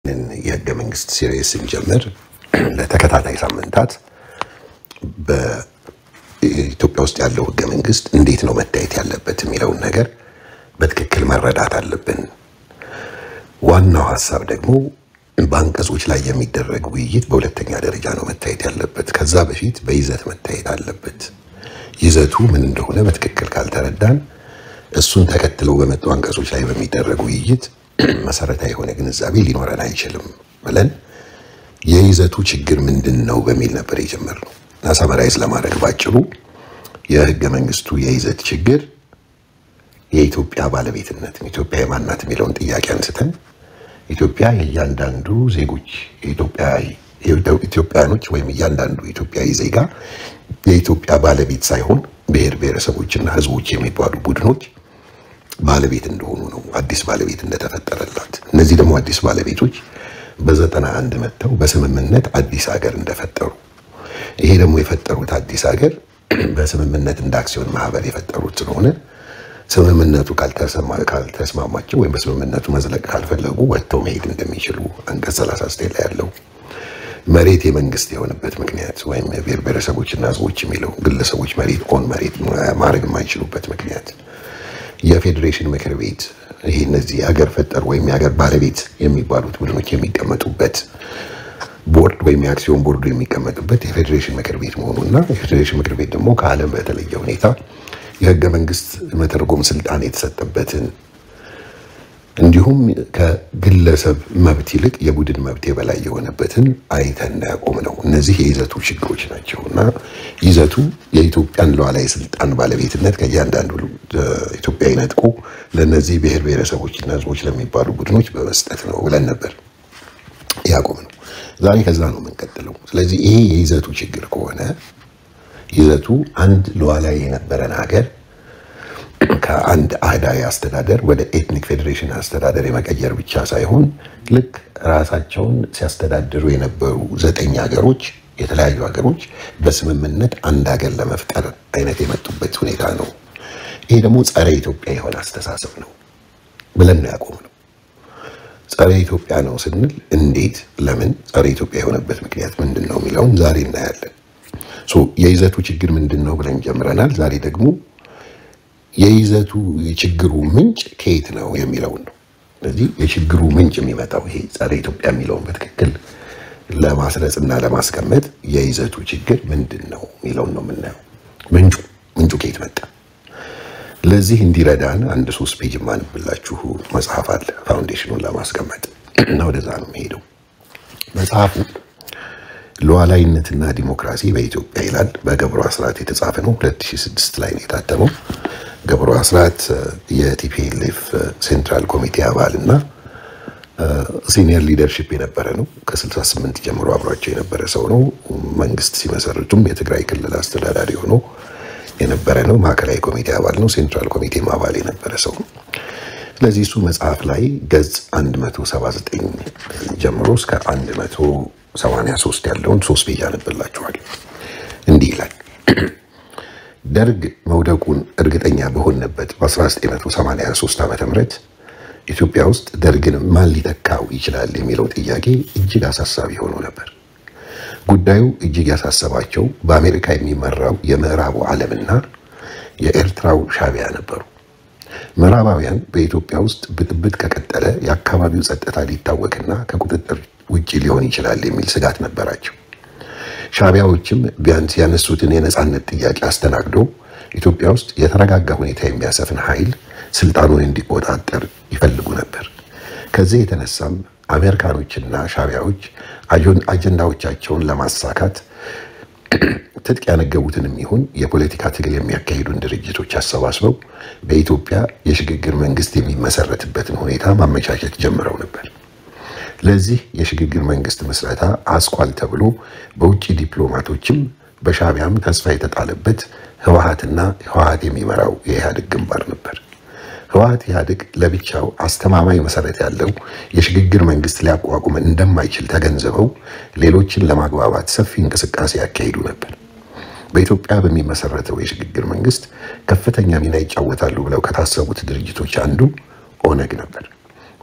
የህገ መንግስት ሲሪየስ እንጀምር ለተከታታይ ሳምንታት በኢትዮጵያ ውስጥ ያለው ህገ መንግስት እንዴት ነው መታየት ያለበት የሚለው ነገር በትክክል መረዳት አለብን። ዋናው ሐሳብ ደግሞ በአንቀጾች ላይ የሚደረግ ውይይት በሁለተኛ ደረጃ ነው መታየት ያለበት። ከዛ በፊት በይዘት መታየት አለበት። ይዘቱ ምን እንደሆነ በትክክል ካልተረዳን እሱን ተከትለው በመጡ አንቀጾች ላይ በሚደረግ ውይይት መሰረታዊ የሆነ ግንዛቤ ሊኖረን አይችልም ብለን የይዘቱ ችግር ምንድነው በሚል ነበር የጀመርነው። ሳመራይዝ ለማድረግ ባጭሩ የህገ መንግስቱ የይዘት ችግር የኢትዮጵያ ባለቤትነት ኢትዮጵያ የማናት የሚለውን ጥያቄ አንስተን ኢትዮጵያ የእያንዳንዱ ዜጎች ኢትዮጵያኖች ወይም እያንዳንዱ ኢትዮጵያዊ ዜጋ የኢትዮጵያ ባለቤት ሳይሆን ብሔር ብሔረሰቦችና ህዝቦች የሚባሉ ቡድኖች ባለቤት እንደሆኑ ነው። አዲስ ባለቤት እንደተፈጠረላት እነዚህ ደግሞ አዲስ ባለቤቶች በ91 መተው በስምምነት አዲስ ሀገር እንደፈጠሩ ይሄ ደግሞ የፈጠሩት አዲስ ሀገር በስምምነት እንደ አክሲዮን ማህበር የፈጠሩት ስለሆነ ስምምነቱ ካልተስማማቸው ወይም በስምምነቱ መዝለቅ ካልፈለጉ ወጥተው መሄድ እንደሚችሉ አንቀጽ 39 ላይ ያለው መሬት የመንግስት የሆነበት ምክንያት ወይም ብሔር ብሔረሰቦችና ህዝቦች የሚለው ግለሰቦች መሬት ማድረግ የማይችሉበት ምክንያት የፌዴሬሽን ምክር ቤት ይሄ እነዚህ ሀገር ፈጠር ወይም የሀገር ባለቤት የሚባሉት ቡድኖች የሚቀመጡበት ቦርድ ወይም የአክሲዮን ቦርዱ የሚቀመጥበት የፌዴሬሽን ምክር ቤት መሆኑና የፌዴሬሽን ምክር ቤት ደግሞ ከዓለም በተለየ ሁኔታ የህገ መንግስት መተርጎም ስልጣን የተሰጠበትን እንዲሁም ከግለሰብ መብት ይልቅ የቡድን መብት የበላይ የሆነበትን አይተን ያቆምነው እነዚህ የይዘቱ ችግሮች ናቸውና ይዘቱ የኢትዮጵያን ሉዓላዊ ስልጣን ባለቤትነት ከእያንዳንዱ ኢትዮጵያዊ ነጥቆ ለነዚህ ብሔር ብሔረሰቦችና ህዝቦች ለሚባሉ ቡድኖች በመስጠት ነው ብለን ነበር ያቆምነው። ዛሬ ከዛ ነው የምንቀጥለው። ስለዚህ ይሄ የይዘቱ ችግር ከሆነ ይዘቱ አንድ ሉዓላዊ የነበረን ሀገር ከአንድ አህዳዊ አስተዳደር ወደ ኤትኒክ ፌዴሬሽን አስተዳደር የመቀየር ብቻ ሳይሆን ልክ ራሳቸውን ሲያስተዳድሩ የነበሩ 9 ሀገሮች የተለያዩ ሀገሮች በስምምነት አንድ ሀገር ለመፍጠር አይነት የመጡበት ሁኔታ ነው። ይሄ ደግሞ ጸረ ኢትዮጵያ የሆነ አስተሳሰብ ነው ብለን ነው ያቆምነው። ጸረ ኢትዮጵያ ነው ስንል እንዴት ለምን ጸረ ኢትዮጵያ የሆነበት ምክንያት ምንድነው የሚለውን ዛሬ እናያለን። የይዘቱ ችግር ምንድነው ብለን ጀምረናል። ዛሬ ደግሞ የይዘቱ የችግሩ ምንጭ ከየት ነው የሚለው ነው። ስለዚህ የችግሩ ምንጭ የሚመጣው ይሄ ጸረ ኢትዮጵያ የሚለውን በትክክል ለማስረጽና ለማስቀመጥ የይዘቱ ችግር ምንድነው የሚለውን ነው የምናየው። ምንጩ ከየት መጣ? ለዚህ እንዲረዳን አንድ 3 ፔጅ ማንብላችሁ መጽሐፍ አለ ፋውንዴሽኑን ለማስቀመጥ እና ወደዛ ነው የሚሄደው። መጽሐፉ ሉዓላዊነትና ዲሞክራሲ በኢትዮጵያ ይላል። በገብሩ አስራት የተጻፈ ነው። 2006 ላይ ነው የታተመው። ገብሩ አስራት የቲፒኤልኤፍ ሴንትራል ኮሚቴ አባልና ሲኒየር ሊደርሺፕ የነበረ ነው። ከ68 ጀምሮ አብሯቸው የነበረ ሰው ነው። መንግስት ሲመሰርቱም የትግራይ ክልል አስተዳዳሪ ሆኖ የነበረ ነው። ማዕከላዊ ኮሚቴ አባል ነው። ሴንትራል ኮሚቴም አባል የነበረ ሰው ነው። ስለዚህ እሱ መጽሐፍ ላይ ገጽ 179 ጀምሮ እስከ 183 ያለውን 3 ፔጅ አነብላችኋለሁ። እንዲህ ይላል። ደርግ መውደቁን እርግጠኛ በሆነበት በ1983 ዓመተ ምህረት ኢትዮጵያ ውስጥ ደርግን ማን ሊተካው ይችላል የሚለው ጥያቄ እጅግ አሳሳቢ ሆኖ ነበር። ጉዳዩ እጅግ ያሳሰባቸው በአሜሪካ የሚመራው የምዕራቡ ዓለምና የኤርትራው ሻዕቢያ ነበሩ። ምዕራባውያን በኢትዮጵያ ውስጥ ብጥብጥ ከቀጠለ የአካባቢው ጸጥታ ሊታወክና ከቁጥጥር ውጪ ሊሆን ይችላል የሚል ስጋት ነበራቸው። ሻዕቢያዎችም ቢያንስ ያነሱትን የነጻነት ጥያቄ አስተናግዶ ኢትዮጵያ ውስጥ የተረጋጋ ሁኔታ የሚያሰፍን ኃይል ስልጣኑን እንዲቆጣጠር ይፈልጉ ነበር። ከዚህ የተነሳም አሜሪካኖችና ሻዕቢያዎች አጀንዳዎቻቸውን ለማሳካት ትጥቅ ያነገቡትንም ይሁን የፖለቲካ ትግል የሚያካሂዱን ድርጅቶች አሰባስበው በኢትዮጵያ የሽግግር መንግስት የሚመሰረትበትን ሁኔታ ማመቻቸት ጀምረው ነበር። ለዚህ የሽግግር መንግስት መስረታ አስኳል ተብሎ በውጪ ዲፕሎማቶችም በሻዕቢያም ተስፋ የተጣለበት ህወሓትና ህወሓት የሚመራው የኢህአዴግ ግንባር ነበር። ህወሓት ኢህአዴግ ለብቻው አስተማማኝ መሰረት ያለው የሽግግር መንግስት ሊያቋቁም እንደማይችል ተገንዝበው ሌሎችን ለማግባባት ሰፊ እንቅስቃሴ ያካሂዱ ነበር። በኢትዮጵያ በሚመሰረተው የሽግግር መንግስት ከፍተኛ ሚና ይጫወታሉ ብለው ከታሰቡት ድርጅቶች አንዱ ኦነግ ነበር።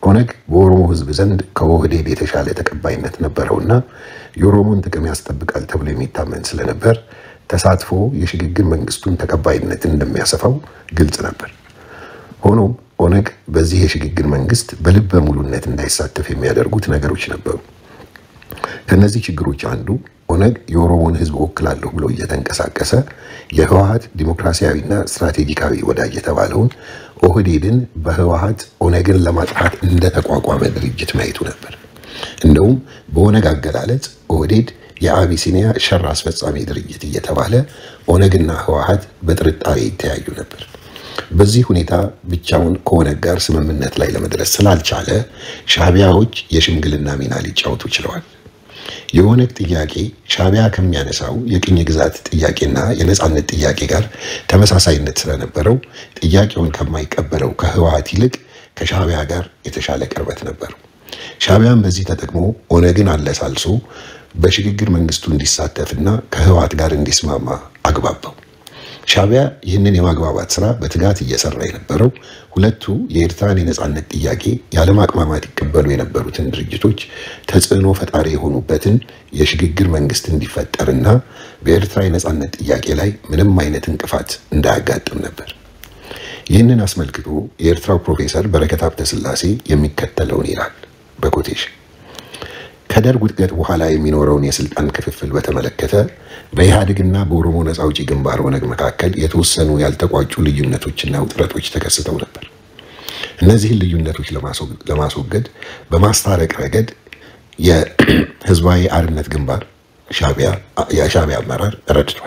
ኦነግ በኦሮሞ ህዝብ ዘንድ ከኦህዴድ የተሻለ ተቀባይነት ነበረውና የኦሮሞን ጥቅም ያስጠብቃል ተብሎ የሚታመን ስለነበር ተሳትፎ የሽግግር መንግስቱን ተቀባይነት እንደሚያሰፋው ግልጽ ነበር። ሆኖም ኦነግ በዚህ የሽግግር መንግስት በልበ ሙሉነት እንዳይሳተፍ የሚያደርጉት ነገሮች ነበሩ። ከነዚህ ችግሮች አንዱ ኦነግ የኦሮሞን ህዝብ ወክላለሁ ብሎ እየተንቀሳቀሰ የህወሓት ዲሞክራሲያዊና ስትራቴጂካዊ ወዳጅ የተባለውን ኦህዴድን በህወሓት ኦነግን ለማጥፋት እንደተቋቋመ ድርጅት ማየቱ ነበር። እንደውም በኦነግ አገላለጽ ኦህዴድ የአቢሲኒያ ሸር አስፈጻሚ ድርጅት እየተባለ ኦነግና ህወሓት በጥርጣሬ ይተያዩ ነበር። በዚህ ሁኔታ ብቻውን ከኦነግ ጋር ስምምነት ላይ ለመድረስ ስላልቻለ ሻዕቢያዎች የሽምግልና ሚና ሊጫወቱ ችለዋል። የኦነግ ጥያቄ ሻዕቢያ ከሚያነሳው የቅኝ ግዛት ጥያቄና የነጻነት ጥያቄ ጋር ተመሳሳይነት ስለነበረው ጥያቄውን ከማይቀበለው ከህወሓት ይልቅ ከሻዕቢያ ጋር የተሻለ ቅርበት ነበር። ሻዕቢያን በዚህ ተጠቅሞ ኦነግን አለሳልሶ በሽግግር መንግስቱ እንዲሳተፍና ከህወሓት ጋር እንዲስማማ አግባባው። ሻዕቢያ ይህንን የማግባባት ስራ በትጋት እየሰራ የነበረው ሁለቱ የኤርትራን የነጻነት ጥያቄ ያለማቅማማት ይቀበሉ የነበሩትን ድርጅቶች ተጽዕኖ ፈጣሪ የሆኑበትን የሽግግር መንግስት እንዲፈጠርና በኤርትራ የነጻነት ጥያቄ ላይ ምንም አይነት እንቅፋት እንዳያጋጥም ነበር። ይህንን አስመልክቶ የኤርትራው ፕሮፌሰር በረከት ሀብተስላሴ የሚከተለውን ይላል በኮቴሽን ከደርግ ውድቀት በኋላ የሚኖረውን የስልጣን ክፍፍል በተመለከተ በኢህአዴግና በኦሮሞ ነጻ አውጪ ግንባር ኦነግ መካከል የተወሰኑ ያልተቋጩ ልዩነቶችና ውጥረቶች ተከስተው ነበር። እነዚህን ልዩነቶች ለማስወገድ በማስታረቅ ረገድ የህዝባዊ አርነት ግንባር የሻዕቢያ አመራር ረድቷል።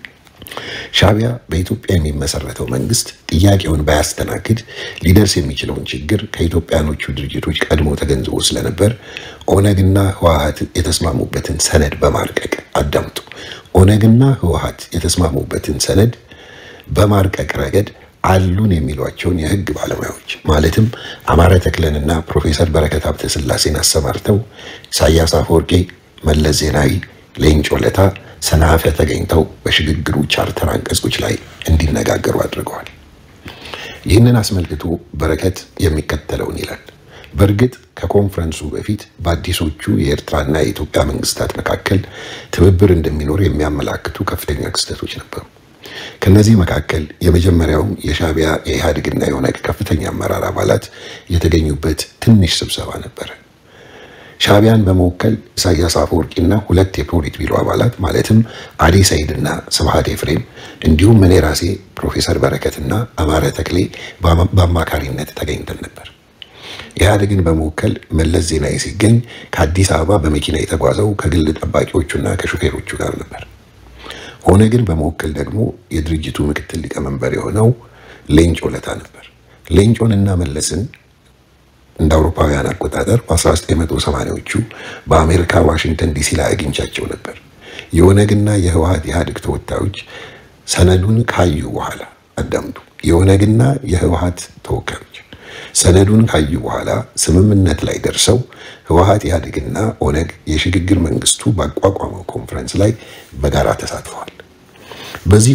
ሻዕቢያ በኢትዮጵያ የሚመሰረተው መንግስት ጥያቄውን ባያስተናግድ ሊደርስ የሚችለውን ችግር ከኢትዮጵያኖቹ ድርጅቶች ቀድሞ ተገንዝቦ ስለነበር ኦነግና ህወሓት የተስማሙበትን ሰነድ በማርቀቅ አዳምጡ። ኦነግና ህወሓት የተስማሙበትን ሰነድ በማርቀቅ ረገድ አሉን የሚሏቸውን የህግ ባለሙያዎች ማለትም አማረ ተክለንና ፕሮፌሰር በረከት ሀብተስላሴን አሰማርተው ኢሳያስ አፈወርቂ፣ መለስ ዜናዊ፣ ሌንጮ ለታ፣ ሰናፈ ተገኝተው በሽግግሩ ቻርተር አንቀጾች ላይ እንዲነጋገሩ አድርገዋል። ይህንን አስመልክቶ በረከት የሚከተለውን ይላል። በእርግጥ ከኮንፈረንሱ በፊት በአዲሶቹ የኤርትራና የኢትዮጵያ መንግስታት መካከል ትብብር እንደሚኖር የሚያመላክቱ ከፍተኛ ክስተቶች ነበሩ። ከነዚህ መካከል የመጀመሪያው የሻዕቢያ የኢህአዴግና የኦነግ ከፍተኛ አመራር አባላት የተገኙበት ትንሽ ስብሰባ ነበር። ሻዕቢያን በመወከል ኢሳያስ አፈወርቂና ሁለት የፖሊት ቢሮ አባላት ማለትም አሊ ሰይድና ስብሃት ኤፍሬም እንዲሁም እኔ ራሴ ፕሮፌሰር በረከትና አማረ ተክሌ በአማካሪነት ተገኝተን ነበር። ኢህአዴግን በመወከል መለስ ዜናዊ ሲገኝ ከአዲስ አበባ በመኪና የተጓዘው ከግል ጠባቂዎቹና ከሹፌሮቹ ጋር ነበር። ኦነግን በመወከል ደግሞ የድርጅቱ ምክትል ሊቀመንበር የሆነው ሌንጮ ለታ ነበር። ሌንጮንና መለስን እንደ አውሮፓውያን አቆጣጠር በ1980ዎቹ በአሜሪካ ዋሽንግተን ዲሲ ላይ አግኝቻቸው ነበር። የኦነግና የህወሓት ኢህአዴግ ተወካዮች ሰነዱን ካዩ በኋላ አዳምጡ። የኦነግና የህወሓት ተወካዮች ሰነዱን ካዩ በኋላ ስምምነት ላይ ደርሰው ህወሓት ኢህአዴግና ኦነግ የሽግግር መንግስቱ ባቋቋመው ኮንፈረንስ ላይ በጋራ ተሳትፈዋል። በዚህ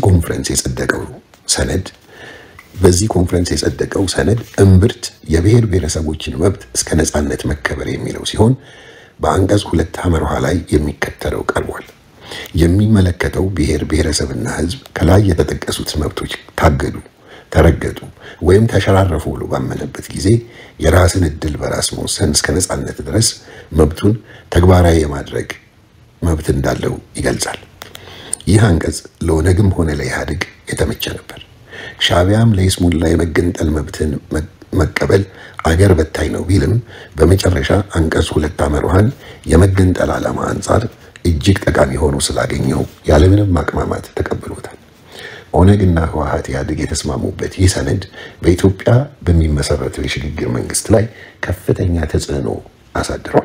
ኮንፈረንስ የጸደቀው ሰነድ እምብርት የብሔር ብሔረሰቦችን መብት እስከ ነጻነት መከበር የሚለው ሲሆን በአንቀጽ 2 ሐመርሃ ላይ የሚከተለው ቀርቧል። የሚመለከተው ብሔር ብሔረሰብና ህዝብ ከላይ የተጠቀሱት መብቶች ታገዱ፣ ተረገጡ ወይም ተሸራረፉ ብሎ ባመነበት ጊዜ የራስን እድል በራስ መወሰን እስከ ነጻነት ድረስ መብቱን ተግባራዊ የማድረግ መብት እንዳለው ይገልጻል። ይህ አንቀጽ ለኦነግም ሆነ ለኢህአዴግ የተመቸ ነበር። ሻዕቢያም ለይስሙላ የመገንጠል መብትን መቀበል አገር በታይ ነው ቢልም በመጨረሻ አንቀጽ 2 ሐመርሃን የመገንጠል ዓላማ አንጻር እጅግ ጠቃሚ ሆኖ ስላገኘው ያለምንም ማቅማማት ተቀብሎታል። ኦነግና ህወሓት ኢህአዴግ የተስማሙበት ይህ ሰነድ በኢትዮጵያ በሚመሰረተው የሽግግር መንግስት ላይ ከፍተኛ ተጽዕኖ አሳድሯል።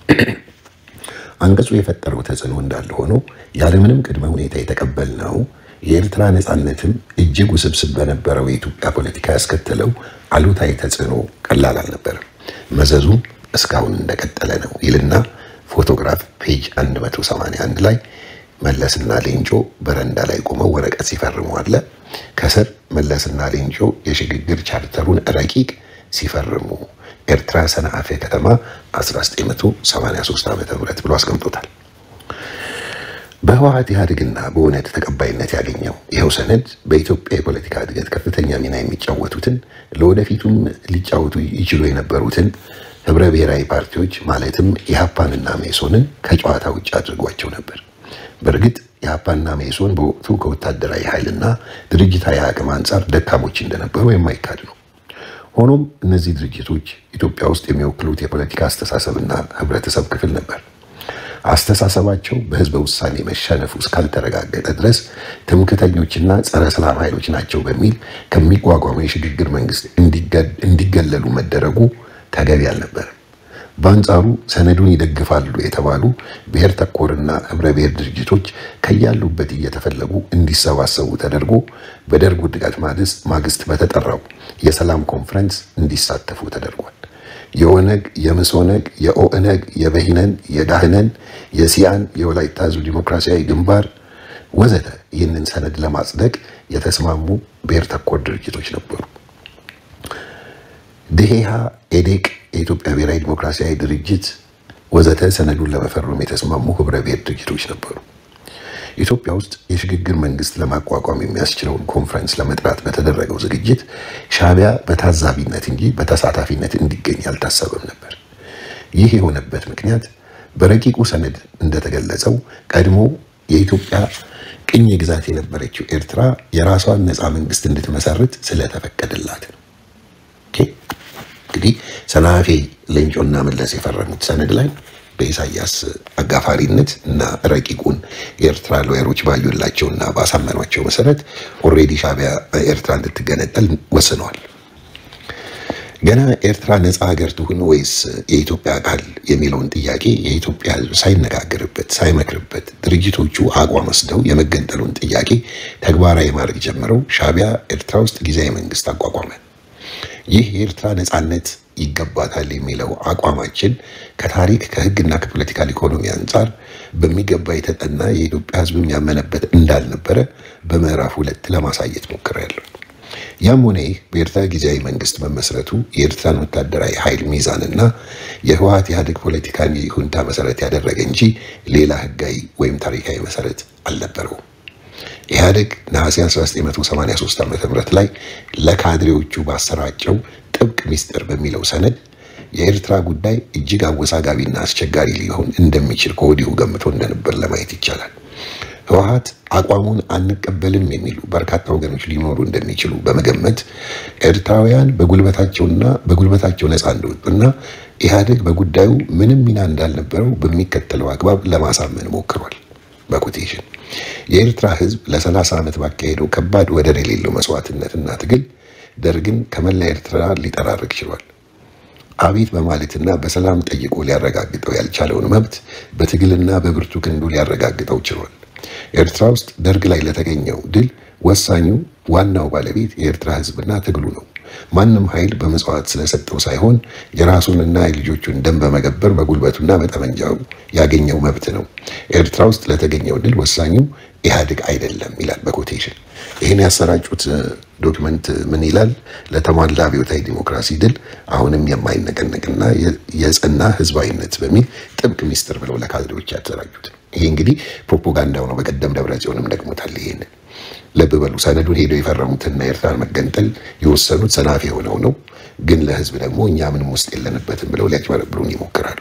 አንቀጹ የፈጠረው ተጽዕኖ እንዳለ ሆኖ ያለምንም ቅድመ ሁኔታ የተቀበልነው የኤርትራ ነጻነትም እጅግ ውስብስብ በነበረው የኢትዮጵያ ፖለቲካ ያስከተለው አሉታዊ ተጽዕኖ ቀላል አልነበረም። መዘዙም እስካሁን እንደቀጠለ ነው ይልና ፎቶግራፍ ፔጅ 181 ላይ መለስና ሌንጮ በረንዳ ላይ ቆመው ወረቀት ሲፈርሙ አለ። ከስር መለስና ሌንጮ የሽግግር ቻርተሩን ረቂቅ ሲፈርሙ ኤርትራ ሰንዓፈ ከተማ 1983 ዓመተ ምህረት ብሎ አስቀምጦታል። በህወሓት ኢህአዴግና በእውነት ተቀባይነት ያገኘው ይኸው ሰነድ በኢትዮጵያ የፖለቲካ እድገት ከፍተኛ ሚና የሚጫወቱትን ለወደፊቱም ሊጫወቱ ይችሉ የነበሩትን ህብረ ብሔራዊ ፓርቲዎች ማለትም ኢህአፓንና መኢሶንን ከጨዋታ ውጭ አድርጓቸው ነበር። በእርግጥ ኢህአፓንና መኢሶን በወቅቱ ከወታደራዊ ኃይልና ድርጅታዊ አቅም አንጻር ደካሞች እንደነበሩ የማይካድ ነው። ሆኖም እነዚህ ድርጅቶች ኢትዮጵያ ውስጥ የሚወክሉት የፖለቲካ አስተሳሰብና ህብረተሰብ ክፍል ነበር። አስተሳሰባቸው በህዝበ ውሳኔ መሸነፉ እስካልተረጋገጠ ድረስ ትምክህተኞችና ጸረ ሰላም ኃይሎች ናቸው በሚል ከሚቋቋመው የሽግግር መንግስት እንዲገለሉ መደረጉ ተገቢ አልነበረም። በአንጻሩ ሰነዱን ይደግፋሉ የተባሉ ብሔር ተኮርና ህብረ ብሔር ድርጅቶች ከያሉበት እየተፈለጉ እንዲሰባሰቡ ተደርጎ በደርግ ውድቀት ማግስት በተጠራው የሰላም ኮንፈረንስ እንዲሳተፉ ተደርጓል። የኦነግ፣ የምስኦነግ፣ የኦእነግ፣ የበሂነን፣ የዳህነን፣ የሲያን፣ የወላይታ ህዝብ ዲሞክራሲያዊ ግንባር ወዘተ ይህንን ሰነድ ለማጽደቅ የተስማሙ ብሔር ተኮር ድርጅቶች ነበሩ። ደሄሃ፣ ኤዴቅ፣ የኢትዮጵያ ብሔራዊ ዲሞክራሲያዊ ድርጅት ወዘተ ሰነዱን ለመፈረም የተስማሙ ህብረ ብሔር ድርጅቶች ነበሩ። ኢትዮጵያ ውስጥ የሽግግር መንግስት ለማቋቋም የሚያስችለውን ኮንፈረንስ ለመጥራት በተደረገው ዝግጅት ሻዕቢያ በታዛቢነት እንጂ በተሳታፊነት እንዲገኝ አልታሰበም ነበር። ይህ የሆነበት ምክንያት በረቂቁ ሰነድ እንደተገለጸው ቀድሞ የኢትዮጵያ ቅኝ ግዛት የነበረችው ኤርትራ የራሷን ነፃ መንግስት እንድትመሰርት ስለተፈቀደላት ነው። እንግዲህ ሰንዓፈ፣ ሌንጮና መለስ የፈረሙት ሰነድ ላይ በኢሳያስ አጋፋሪነት እና ረቂቁን የኤርትራ ሎየሮች ባዩላቸውና ባሳመኗቸው መሰረት ኦሬዲ ሻዕቢያ ኤርትራ እንድትገነጠል ወስነዋል። ገና ኤርትራ ነፃ ሀገር ትሁን ወይስ የኢትዮጵያ አካል የሚለውን ጥያቄ የኢትዮጵያ ህዝብ ሳይነጋገርበት ሳይመክርበት ድርጅቶቹ አቋም ወስደው የመገንጠሉን ጥያቄ ተግባራዊ ማድረግ ጀምረው ሻዕቢያ ኤርትራ ውስጥ ጊዜያዊ መንግስት አቋቋመ። ይህ የኤርትራ ነፃነት ይገባታል የሚለው አቋማችን ከታሪክ ከህግና ከፖለቲካል ኢኮኖሚ አንጻር በሚገባ የተጠና የኢትዮጵያ ህዝብ የሚያመነበት እንዳልነበረ በምዕራፍ 2 ለማሳየት ሞክሬያለሁ። ያም ሆነ ይህ በኤርትራ ጊዜያዊ መንግስት መመስረቱ የኤርትራን ወታደራዊ ኃይል ሚዛንና የህወሓት ኢህአዴግ ፖለቲካን ይሁንታ መሰረት ያደረገ እንጂ ሌላ ህጋዊ ወይም ታሪካዊ መሰረት አልነበረውም። ኢህአዴግ ነሐሴ 1983 ዓ.ም ላይ ለካድሬዎቹ ባሰራጨው ጥብቅ ሚስጥር በሚለው ሰነድ የኤርትራ ጉዳይ እጅግ አወሳጋቢና አስቸጋሪ ሊሆን እንደሚችል ከወዲሁ ገምቶ እንደነበር ለማየት ይቻላል። ህወሓት አቋሙን አንቀበልም የሚሉ በርካታ ወገኖች ሊኖሩ እንደሚችሉ በመገመት ኤርትራውያን በጉልበታቸው ነፃ እንደወጡና ኢህአዴግ በጉዳዩ ምንም ሚና እንዳልነበረው በሚከተለው አግባብ ለማሳመን ሞክሯል። በኮቴሽን የኤርትራ ህዝብ ለ30 ዓመት ባካሄደው ከባድ ወደር የሌለው መስዋዕትነትና ትግል ደርግን ከመላ ኤርትራ ሊጠራርግ ችሏል። አቤት በማለትና በሰላም ጠይቆ ሊያረጋግጠው ያልቻለውን መብት በትግልና በብርቱ ክንዱ ሊያረጋግጠው ችሏል። ኤርትራ ውስጥ ደርግ ላይ ለተገኘው ድል ወሳኙ ዋናው ባለቤት የኤርትራ ህዝብና ትግሉ ነው። ማንም ኃይል በመጽዋዕት ስለሰጠው ሳይሆን የራሱንና የልጆቹን ደም በመገበር በጉልበቱና በጠመንጃው ያገኘው መብት ነው። ኤርትራ ውስጥ ለተገኘው ድል ወሳኙ ኢህአዴግ አይደለም ይላል በኮቴሽን። ይህን ያሰራጩት ዶክመንት ምን ይላል? ለተሟላ አብዮታዊ ዲሞክራሲ ድል አሁንም የማይነቀነቅና የጸና ህዝባዊነት በሚል ጥብቅ ሚስጥር ብለው ለካድሬዎች ያሰራጩት። ይሄ እንግዲህ ፕሮፓጋንዳው ነው። በቀደም ደብረጽዮንም ደግሞታል። ይሄን ልብ በሉ። ሰነዱን ሄደው የፈረሙትና ኤርትራን መገንጠል የወሰኑት ሰንዓፈ ሆነው ነው። ግን ለህዝብ ደግሞ እኛ ምንም ውስጥ የለንበትም ብለው ሊያጭበረብሩን ይሞክራሉ።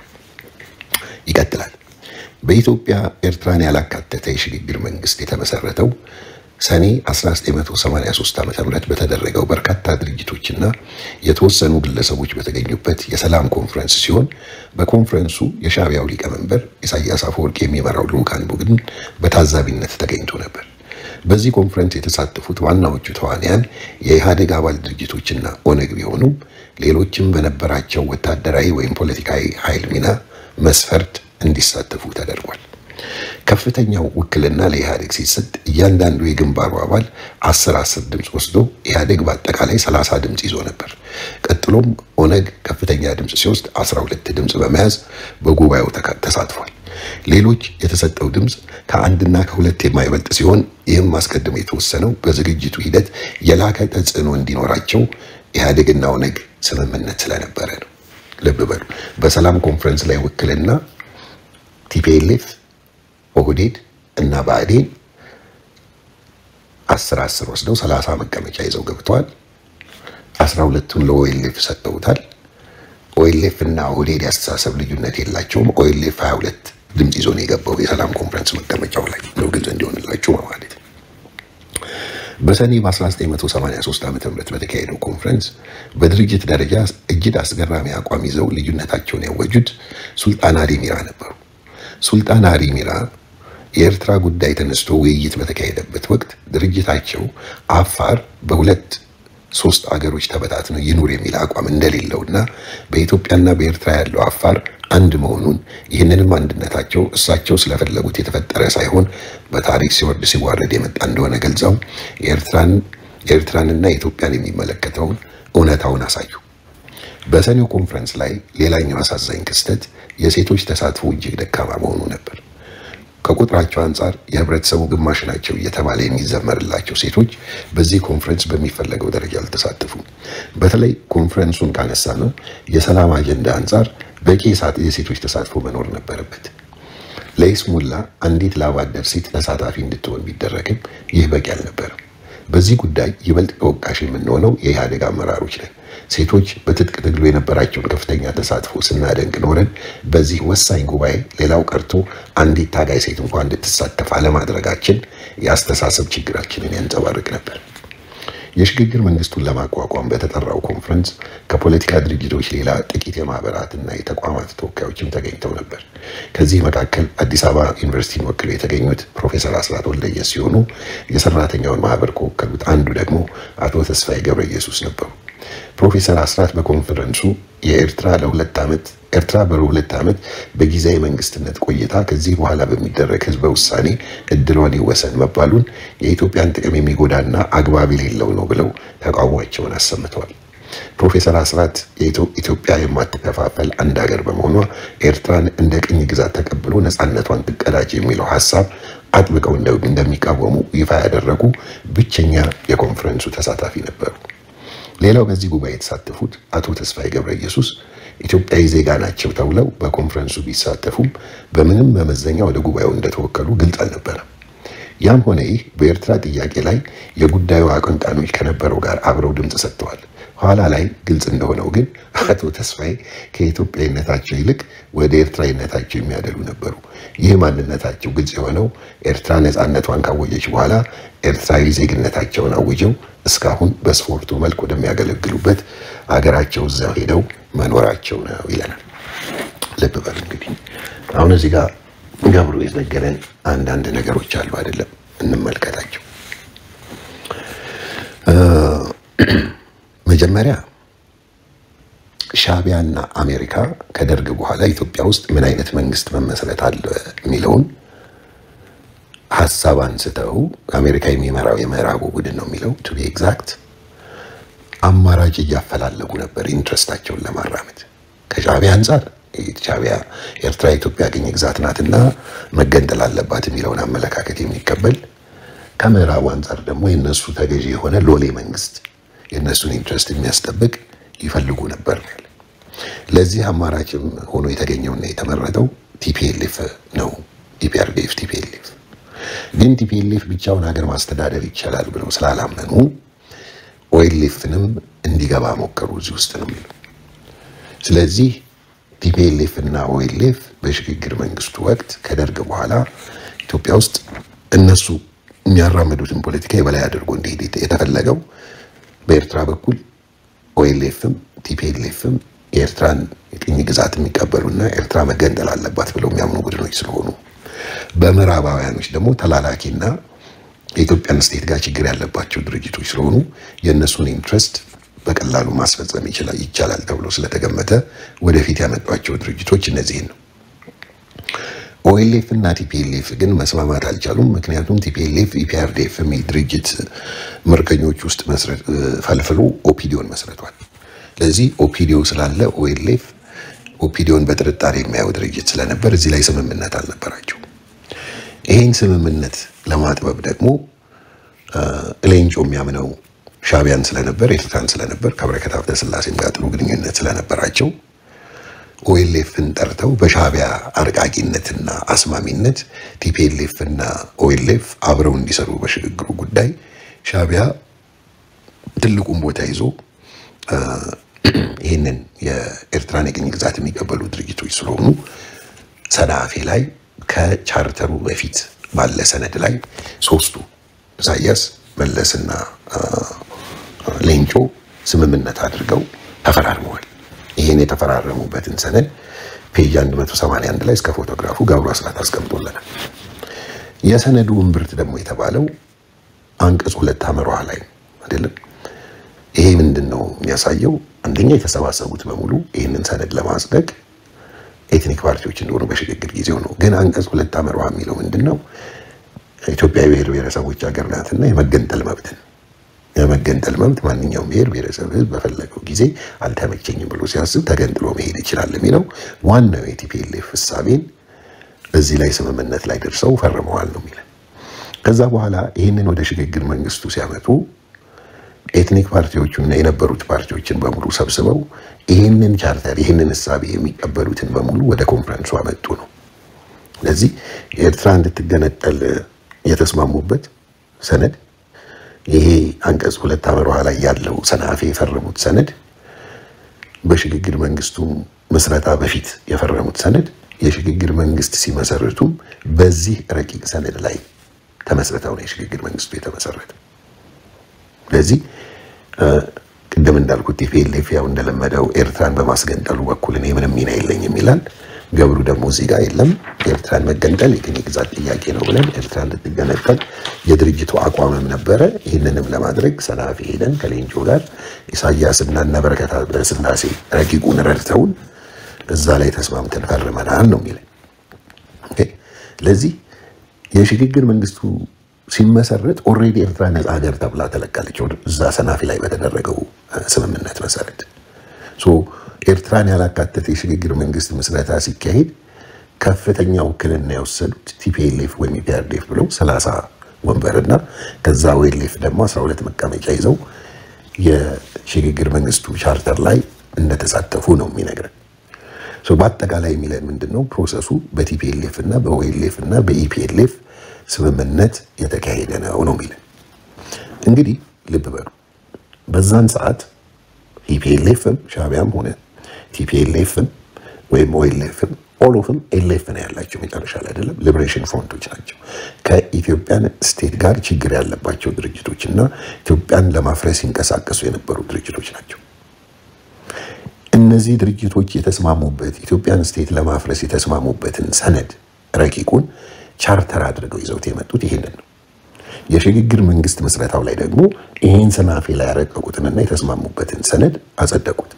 ይቀጥላል። በኢትዮጵያ ኤርትራን ያላካተተ የሽግግር መንግስት የተመሰረተው ሰኔ 1983 ዓ.ም በተደረገው በርካታ ድርጅቶችና የተወሰኑ ግለሰቦች በተገኙበት የሰላም ኮንፈረንስ ሲሆን በኮንፈረንሱ የሻዕቢያው ሊቀመንበር ኢሳያስ አፈወርቂ የሚመራው ልዑካን ቡድን በታዛቢነት ተገኝቶ ነበር። በዚህ ኮንፈረንስ የተሳተፉት ዋናዎቹ ተዋንያን የኢህአዴግ አባል ድርጅቶችና ኦነግ ቢሆኑም ሌሎችም በነበራቸው ወታደራዊ ወይም ፖለቲካዊ ኃይል ሚና መስፈርት እንዲሳተፉ ተደርጓል። ከፍተኛው ውክልና ለኢህአዴግ ሲሰጥ እያንዳንዱ የግንባሩ አባል 10 ድምጽ ወስዶ ኢህአዴግ በአጠቃላይ 30 ድምጽ ይዞ ነበር። ቀጥሎም ኦነግ ከፍተኛ ድምጽ ሲወስድ 12 ድምጽ በመያዝ በጉባኤው ተሳትፏል። ሌሎች የተሰጠው ድምጽ ከአንድና ከሁለት የማይበልጥ ሲሆን ይህም አስቀድሞ የተወሰነው በዝግጅቱ ሂደት የላከ ተጽዕኖ እንዲኖራቸው ኢህአዴግና ኦነግ ስምምነት ስለነበረ ነው። ልብ በሉ። በሰላም ኮንፈረንስ ላይ ውክልና ቲፒኤልኤፍ፣ ኦህዴድ እና ብአዴን 10 ወስደው 30 መቀመጫ ይዘው ገብተዋል። 12ቱን ለኦኤልኤፍ ሰጥተውታል። ኦኤልኤፍ እና ኦህዴድ ያስተሳሰብ ልዩነት የላቸውም። ኦኤልኤፍ 22 ድምጽ ይዞ ነው የገባው የሰላም ኮንፈረንስ መቀመጫው ላይ ነው። ግልጽ እንዲሆንላችሁ ማለት ነው። በሰኔ በ1983 ዓ.ም በተካሄደው ኮንፈረንስ በድርጅት ደረጃ እጅግ አስገራሚ አቋም ይዘው ልዩነታቸውን ያወጁት ሱልጣን አሊ ሚራ ነበሩ። ሱልጣን አሊ ሚራ የኤርትራ ጉዳይ ተነስቶ ውይይት በተካሄደበት ወቅት ድርጅታቸው አፋር በ2-3 አገሮች ተበታትኖ ይኑር የሚል አቋም እንደሌለውና በኢትዮጵያና በኤርትራ ያለው አፋር አንድ መሆኑን ይህንንም አንድነታቸው እሳቸው ስለፈለጉት የተፈጠረ ሳይሆን በታሪክ ሲወርድ ሲዋረድ የመጣ እንደሆነ ገልጸው የኤርትራንና የኢትዮጵያን የሚመለከተውን እውነታውን አሳዩ። በሰኔው ኮንፈረንስ ላይ ሌላኛው አሳዛኝ ክስተት የሴቶች ተሳትፎ እጅግ ደካማ መሆኑ ነበር። ከቁጥራቸው አንጻር የህብረተሰቡ ግማሽ ናቸው እየተባለ የሚዘመርላቸው ሴቶች በዚህ ኮንፈረንስ በሚፈለገው ደረጃ አልተሳተፉም። በተለይ ኮንፈረንሱን ካነሳነ የሰላም አጀንዳ አንጻር በቂ የሴቶች ተሳትፎ መኖር ነበረበት። ለይስሙላ አንዲት ላባደር ሴት ተሳታፊ እንድትሆን ቢደረግም ይህ በቂ አልነበረም። በዚህ ጉዳይ ይበልጥ ተወቃሽ የምንሆነው የኢህአዴግ አመራሮች ነን። ሴቶች በትጥቅ ትግሉ የነበራቸውን ከፍተኛ ተሳትፎ ስናደንቅ ኖረን በዚህ ወሳኝ ጉባኤ ሌላው ቀርቶ አንዲት ታጋይ ሴት እንኳን እንድትሳተፍ አለማድረጋችን የአስተሳሰብ ችግራችንን ያንጸባርቅ ነበር። የሽግግር መንግስቱን ለማቋቋም በተጠራው ኮንፈረንስ ከፖለቲካ ድርጅቶች ሌላ ጥቂት የማህበራትና የተቋማት ተወካዮችም ተገኝተው ነበር። ከዚህ መካከል አዲስ አበባ ዩኒቨርሲቲን ወክለው የተገኙት ፕሮፌሰር አስራት ወልደየስ ሲሆኑ የሰራተኛውን ማህበር ከወከሉት አንዱ ደግሞ አቶ ተስፋዬ ገብረ ኢየሱስ ነበሩ። ፕሮፌሰር አስራት በኮንፈረንሱ ኤርትራ በሁለት ዓመት በጊዜያዊ መንግስትነት ቆይታ ከዚህ በኋላ በሚደረግ ህዝበ ውሳኔ እድሏን ይወሰን መባሉን የኢትዮጵያን ጥቅም የሚጎዳና አግባብ የሌለው ነው ብለው ተቃውሟቸውን አሰምተዋል። ፕሮፌሰር አስራት ኢትዮጵያ የማትከፋፈል አንድ ሀገር በመሆኗ ኤርትራን እንደ ቅኝ ግዛት ተቀብሎ ነፃነቷን ትቀዳጅ የሚለው ሐሳብ አጥብቀው እንደሚቃወሙ ይፋ ያደረጉ ብቸኛ የኮንፈረንሱ ተሳታፊ ነበሩ። ሌላው በዚህ ጉባኤ የተሳተፉት አቶ ተስፋዬ ገብረ ኢየሱስ ኢትዮጵያዊ ዜጋ ናቸው ተብለው በኮንፈረንሱ ቢሳተፉም በምንም መመዘኛ ወደ ጉባኤው እንደተወከሉ ግልጽ አልነበረም። ያም ሆነ ይህ በኤርትራ ጥያቄ ላይ የጉዳዩ አቀንቃኞች ከነበረው ጋር አብረው ድምጽ ሰጥተዋል። ኋላ ላይ ግልጽ እንደሆነው ግን አቶ ተስፋዬ ከኢትዮጵያዊነታቸው ይልቅ ወደ ኤርትራዊነታቸው የሚያደሉ ነበሩ። ይህ ማንነታቸው ግልጽ የሆነው ኤርትራ ነፃነቷን ካወጀች በኋላ ኤርትራዊ ዜግነታቸውን አውጀው እስካሁን በስፖርቱ መልክ ወደሚያገለግሉበት አገራቸው እዛው ሄደው መኖራቸው ነው ይለናል። ልብ በሉ እንግዲህ አሁን እዚህ ጋር ገብሩ የነገረን አንዳንድ ነገሮች አሉ አይደለም፣ እንመልከታቸው። መጀመሪያ ሻዕቢያና አሜሪካ ከደርግ በኋላ ኢትዮጵያ ውስጥ ምን አይነት መንግስት መመስረት አለ የሚለውን ሐሳብ አንስተው አሜሪካ የሚመራው የምዕራቡ ቡድን ነው የሚለው ቱ ቢ ኤግዛክት አማራጭ እያፈላለጉ ነበር ኢንትረስታቸውን ለማራመድ። ከሻዕቢያ አንፃር ሻዕቢያ ኤርትራ ኢትዮጵያ ቅኝ ግዛት ናትና መገንጠል አለባት የሚለውን አመለካከት የሚቀበል፣ ከምዕራቡ አንፃር ደግሞ የነሱ ተገዢ የሆነ ሎሌ መንግስት የነሱን ኢንትረስት የሚያስጠብቅ ይፈልጉ ነበር። ለዚህ አማራጭም ሆኖ የተገኘውና የተመረጠው ቲፒኤልኤፍ ነው። ኢፒአርዲኤፍ ቲፒኤልኤፍ ግን ቲፒኤልኤፍ ብቻውን ሀገር ማስተዳደር ይቻላል ብለው ስላላመኑ ኦኤልኤፍንም እንዲገባ ሞከሩ እዚህ ውስጥ ነው የሚለው። ስለዚህ ቲፒኤልኤፍ እና ኦኤልኤፍ በሽግግር መንግስቱ ወቅት ከደርግ በኋላ ኢትዮጵያ ውስጥ እነሱ የሚያራምዱትን ፖለቲካ የበላይ አድርጎ እንዲሄድ የተፈለገው በኤርትራ በኩል ኦኤልኤፍም ቲፒኤልኤፍም የኤርትራን ቅኝ ግዛት የሚቀበሉና ኤርትራ መገንጠል አለባት ብለው የሚያምኑ ቡድኖች ስለሆኑ፣ በምዕራባውያኖች ደግሞ ተላላኪና የኢትዮጵያን ስቴት ጋር ችግር ያለባቸው ድርጅቶች ስለሆኑ የእነሱን ኢንትረስት በቀላሉ ማስፈጸም ይቻላል ተብሎ ስለተገመተ ወደፊት ያመጧቸው ድርጅቶች እነዚህን ነው። ኦኤልኤፍ እና ቲፒኤልኤፍ ግን መስማማት አልቻሉም። ምክንያቱም ቲፒኤልኤፍ ኢፒአርዲኤፍ የሚል ድርጅት ምርኮኞች ውስጥ ፈልፍሎ ኦፒዲዮን መስርቷል። ለዚህ ኦፒዲዮ ስላለ ኦኤልኤፍ ኦፒዲዮን በጥርጣሬ የሚያየው ድርጅት ስለነበር እዚህ ላይ ስምምነት አልነበራቸው። ይሄን ስምምነት ለማጥበብ ደግሞ ሌንጮ የሚያምነው ሻዕቢያን ስለነበር ኤርትራን ስለነበር ከበረከት ሀብተ ስላሴም ጋር ጥሩ ግንኙነት ስለነበራቸው ኦኤልኤፍን ጠርተው በሻዕቢያ አርቃቂነትና አስማሚነት ቲፒኤልኤፍ እና ኦኤልኤፍ አብረው እንዲሰሩ በሽግግሩ ጉዳይ ሻዕቢያ ትልቁን ቦታ ይዞ ይሄንን የኤርትራን የቅኝ ግዛት የሚቀበሉ ድርጅቶች ስለሆኑ ሰንዓፌ ላይ ከቻርተሩ በፊት ባለ ሰነድ ላይ ሶስቱ ኢሳያስ መለስና ሌንጮ ስምምነት አድርገው ተፈራርመዋል። ይሄን የተፈራረሙበትን ሰነድ ፔጅ 181 ላይ እስከ ፎቶግራፉ ገብሩ አስራት አስቀምጦልናል። የሰነዱ እምብርት ደግሞ የተባለው አንቀጽ 2 አመሯ ላይ አይደለም። ይሄ ምንድነው የሚያሳየው? አንደኛ የተሰባሰቡት በሙሉ ይሄንን ሰነድ ለማጽደቅ ኤትኒክ ፓርቲዎች እንደሆኑ በሽግግር ጊዜው ነው። ግን አንቀጽ 2 አመሯ የሚለው ምንድነው? ኢትዮጵያ ብሔር ብሔረሰቦች ሀገር ናትና የመገንጠል መብት ማንኛውም ብሔር ብሔረሰብ ህዝብ በፈለገው ጊዜ አልተመቸኝም ብሎ ሲያስብ ተገንጥሎ መሄድ ይችላል የሚለው ዋናው የቲፒኤልኤፍ ፍሳቤን በዚህ ላይ ስምምነት ላይ ደርሰው ፈርመዋል ነው የሚለው። ከዛ በኋላ ይህንን ወደ ሽግግር መንግስቱ ሲያመጡ ኤትኒክ ፓርቲዎቹና የነበሩት ፓርቲዎችን በሙሉ ሰብስበው ይህንን ቻርተር ይህንን ፍሳቤ የሚቀበሉትን በሙሉ ወደ ኮንፈረንሱ አመጡ ነው። ስለዚህ ኤርትራ እንድትገነጠል የተስማሙበት ሰነድ ይሄ አንቀጽ 2 አመሯ ላይ ያለው ሰንዓፌ የፈረሙት ሰነድ በሽግግር መንግስቱ መስረታ በፊት የፈረሙት ሰነድ የሽግግር መንግስት ሲመሰርቱም በዚህ ረቂቅ ሰነድ ላይ ተመስርተው ነው የሽግግር መንግስቱ የተመሰረተ። ስለዚህ ቅድም እንዳልኩት ቲፒኤልኤፍ ያው እንደለመደው ኤርትራን በማስገንጠሉ በኩል እኔ ምንም ሚና የለኝም ይላል። ገብሩ ደግሞ እዚህ ጋር የለም ኤርትራን መገንጠል የቅኝ ግዛት ጥያቄ ነው ብለን ኤርትራ እንድትገነጠል የድርጅቱ አቋምም ነበረ። ይህንንም ለማድረግ ሰንዓፌ ሄደን ከሌንጮ ጋር ኢሳያስና እነ በረከት ስላሴ ረቂቁን ረድተውን እዛ ላይ ተስማምተን ፈርመናል ነው የሚለው። ኦኬ ለዚህ የሽግግር መንግስቱ ሲመሰረት ኦሬዲ ኤርትራ ነፃ ሀገር ተብላ ተለቃለች እዛ ሰንዓፌ ላይ በተደረገው ስምምነት መሰረት። ኤርትራን ያላካተተ የሽግግር መንግስት ምስረታ ሲካሄድ ከፍተኛ ውክልና የወሰዱት ቲፒኤልኤፍ ወይም ኢፒአርዲኤፍ ብለው 30 ወንበርና ከዛ ኦኤልኤፍ ደግሞ 12 መቀመጫ ይዘው የሽግግር መንግስቱ ቻርተር ላይ እንደተሳተፉ ነው የሚነግረን። በአጠቃላይ የሚለን ምንድነው? ፕሮሰሱ በቲፒኤልኤፍ እና በኦኤልኤፍ እና በኢፒኤልኤፍ ስምምነት የተካሄደ ነው የሚለን። እንግዲህ ልብ በሉ በዛን ሰዓት ኢፒኤልኤፍም ሻዕቢያም ሆነ ቲፒኤልኤፍም ወይም ኦኤልኤፍም ኦሎፍም ኤልኤፍ ነው ያላቸው መጨረሻ ላይ አይደለም ሊበሬሽን ፍሮንቶች ናቸው። ከኢትዮጵያን ስቴት ጋር ችግር ያለባቸው ድርጅቶችና ኢትዮጵያን ለማፍረስ ይንቀሳቀሱ የነበሩ ድርጅቶች ናቸው። እነዚህ ድርጅቶች የተስማሙበት ኢትዮጵያን ስቴት ለማፍረስ የተስማሙበትን ሰነድ ረቂቁን ቻርተር አድርገው ይዘውት የመጡት ይሄንን ነው። የሽግግር መንግስት መስረታው ላይ ደግሞ ይሄን ሰንዓፌ ላይ ያረቀቁትንና የተስማሙበትን ሰነድ አጸደቁት።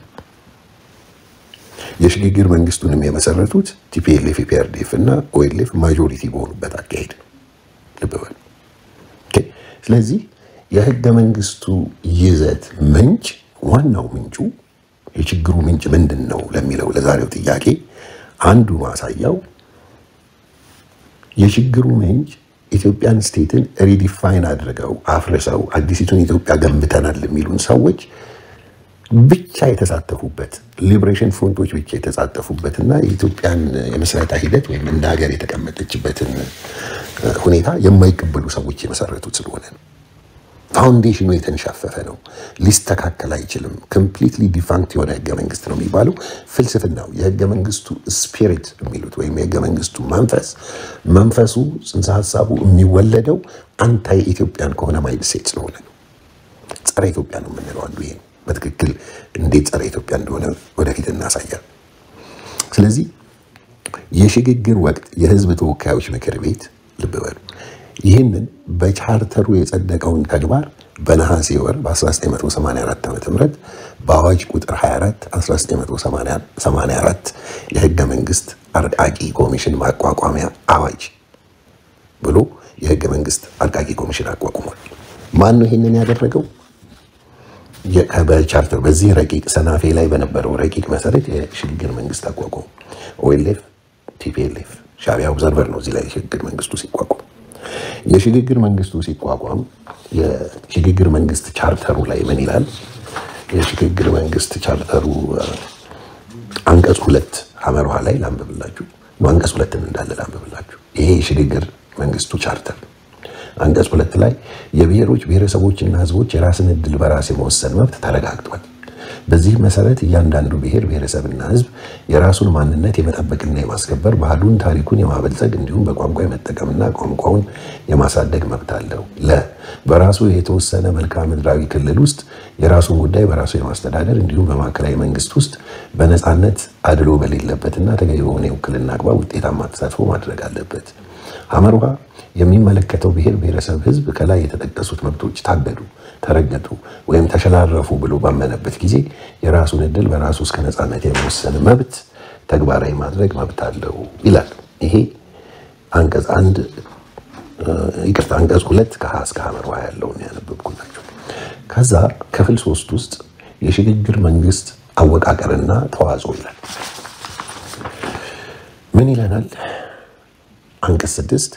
የሽግግር መንግስቱንም የመሰረቱት ቲፒኤልኤፍ ኢፒአርዲኤፍ እና ኦኤልኤፍ ማጆሪቲ በሆኑበት አካሄድ ነው። ልብ በሉ። ስለዚህ የህገ መንግስቱ ይዘት ምንጭ ዋናው ምንጩ የችግሩ ምንጭ ምንድነው ለሚለው ለዛሬው ጥያቄ አንዱ ማሳያው የችግሩ ምንጭ ኢትዮጵያን ስቴትን ሪዲፋይን አድርገው አፍርሰው አዲሲቱን ኢትዮጵያ ገንብተናል የሚሉን ሰዎች ብቻ የተሳተፉበት ሊበሬሽን ፍሮንቶች ብቻ የተሳተፉበትና የኢትዮጵያን የመስረታ ሂደት ወይም እንደ ሀገር የተቀመጠችበትን ሁኔታ የማይቀበሉ ሰዎች የመሰረቱት ስለሆነ ነው። ፋውንዴሽኑ የተንሻፈፈ ነው፣ ሊስተካከል አይችልም። ኮምፕሊትሊ ዲፋንክት የሆነ ህገ መንግስት ነው የሚባለው ፍልስፍናው። የህገ መንግስቱ ስፒሪት የሚሉት ወይም የህገ መንግስቱ መንፈሱ ጽንሰ ሀሳቡ የሚወለደው አንታይ ኢትዮጵያን ከሆነ ማይንድ ሴት ስለሆነ ነው። ጸረ ኢትዮጵያ ነው የምንለው አንዱ ይሄ ነው። በትክክል እንዴት ጸረ ኢትዮጵያ እንደሆነ ወደፊት እናሳያለን። ስለዚህ የሽግግር ወቅት የህዝብ ተወካዮች ምክር ቤት ልብ በሉ ይህንን በቻርተሩ የጸደቀውን ተግባር በነሐሴ ወር በ1984 ዓ.ም በአዋጅ ቁጥር 24 1984 የህገ መንግስት አርቃቂ ኮሚሽን ማቋቋሚያ አዋጅ ብሎ የህገ መንግስት አርቃቂ ኮሚሽን አቋቁሟል። ማን ነው ይሄንን ያደረገው? በቻርተር በዚህ ረቂቅ ሰንዓፌ ላይ በነበረው ረቂቅ መሰረት የሽግግር መንግስት አቋቋሙ። ኦኤልኤፍ፣ ቲፒኤልኤፍ፣ ሻዕቢያ ኦብዘርቨር ነው እዚህ ላይ የሽግግር መንግስቱ ሲቋቋም። የሽግግር መንግስቱ ሲቋቋም የሽግግር መንግስት ቻርተሩ ላይ ምን ይላል? የሽግግር መንግስት ቻርተሩ አንቀጽ 2 ሐመርሃ ላይ ላንብብላችሁ አንቀጽ 2 እንዳለ ላንብብላችሁ። ይሄ የሽግግር መንግስቱ ቻርተር አንቀጽ 2 ላይ የብሔሮች ብሔረሰቦችና ህዝቦች የራስን ዕድል በራስ የመወሰን መብት ተረጋግጧል። በዚህ መሰረት እያንዳንዱ ብሔር ብሔረሰብና ህዝብ የራሱን ማንነት የመጠበቅና የማስከበር ባህሉን፣ ታሪኩን የማበልጸግ እንዲሁም በቋንቋ የመጠቀምና ቋንቋውን የማሳደግ መብት አለው። በራሱ የተወሰነ መልክዓ ምድራዊ ክልል ውስጥ የራሱን ጉዳይ በራሱ የማስተዳደር እንዲሁም በማዕከላዊ መንግስት ውስጥ በነፃነት አድሎ በሌለበትና ተገቢ በሆነ የውክልና አግባብ ውጤታማ ተሳትፎ ማድረግ አለበት። ሐመርሃ የሚመለከተው ብሔር ብሔረሰብ ህዝብ ከላይ የተጠቀሱት መብቶች ታገዱ፣ ተረገጡ ወይም ተሸላረፉ ብሎ ባመነበት ጊዜ የራሱን ዕድል በራሱ እስከ ነፃነት የመወሰን መብት ተግባራዊ ማድረግ መብት አለው ይላል። ይሄ አንቀጽ 2 ከሀ እስከ ሐመርሃ ያለውን ያነበብኩላችሁ። ከዛ ክፍል 3 ውስጥ የሽግግር መንግስት አወቃቀርና ተዋጽኦ ይላል። ምን ይለናል? አንቀጽ 6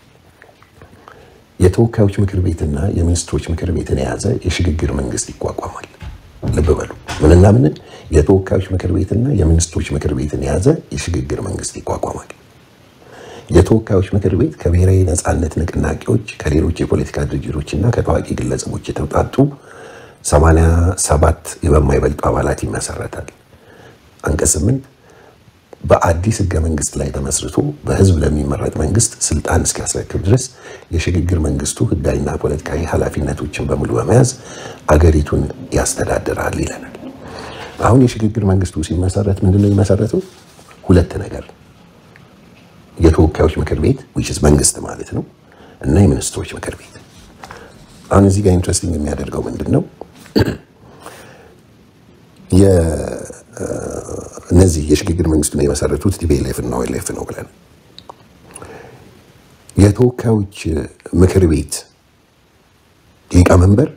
የተወካዮች ምክር ቤትና የሚኒስትሮች ምክር ቤትን የያዘ የሽግግር መንግስት ይቋቋማል። ልብ በሉ፣ ምንና ምን? የተወካዮች ምክር ቤትና የሚኒስትሮች ምክር ቤትን የያዘ የሽግግር መንግስት ይቋቋማል። የተወካዮች ምክር ቤት ከብሔራዊ ነፃነት ንቅናቄዎች፣ ከሌሎች የፖለቲካ ድርጅቶችና ከታዋቂ ግለሰቦች የተውጣጡ 87 በማይበልጡ አባላት ይመሰረታል። አንቀጽ 8 በአዲስ ህገ መንግስት ላይ ተመስርቶ በህዝብ ለሚመረጥ መንግስት ስልጣን እስኪያስረክብ ድረስ የሽግግር መንግስቱ ህጋዊና ፖለቲካዊ ኃላፊነቶችን በሙሉ በመያዝ አገሪቱን ያስተዳድራል ይለናል። አሁን የሽግግር መንግስቱ ሲመሰረት ምንድነው የሚመሰረተው? ሁለት ነገር፣ የተወካዮች ምክር ቤት which is መንግስት ማለት ነው እና የሚኒስትሮች ምክር ቤት። አሁን እዚህ ጋር ኢንትረስቲንግ የሚያደርገው ምንድነው? እነዚህ የሽግግር መንግስቱን የመሰረቱት ቲፒኤልኤፍ እና ኦኤልኤፍ ነው ብለን የተወካዮች ምክር ቤት ሊቀመንበር